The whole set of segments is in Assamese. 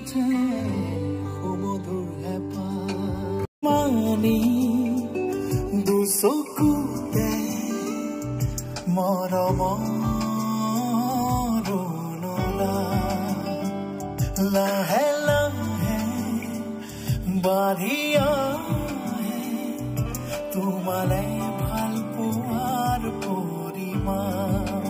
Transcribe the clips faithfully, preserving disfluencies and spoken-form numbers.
উঠে সুমধুৰ হেঁপাহ মানি দুচকুতে মৰমৰ লাহে লাহে বাঢ়ি আহে তোমালে ভাল পোৱাৰ পৰিমাণ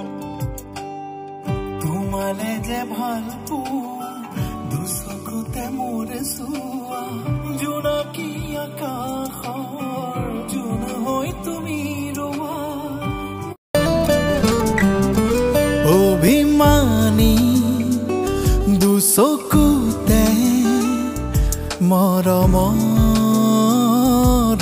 তোমালে যে ভাল পোৱা দুচকুতে মোৰ চোৱা জোনাকী আকাশৰ জোন হৈ তুমি ৰোৱা অভিমানী দুচকুতে মৰমৰ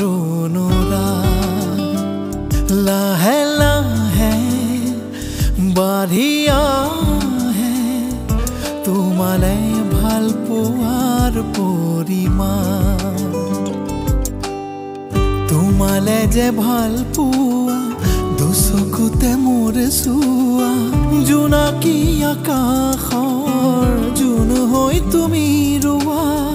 লাহে লাহে বাঢ়ি আহে তোমালে ভাল পোৱাৰ পৰিমাণ তোমালে যে ভাল পোৱা দুচকুতে মোৰ চোৱা জোনাকী আকাশৰ জোন হৈ তুমি ৰোৱা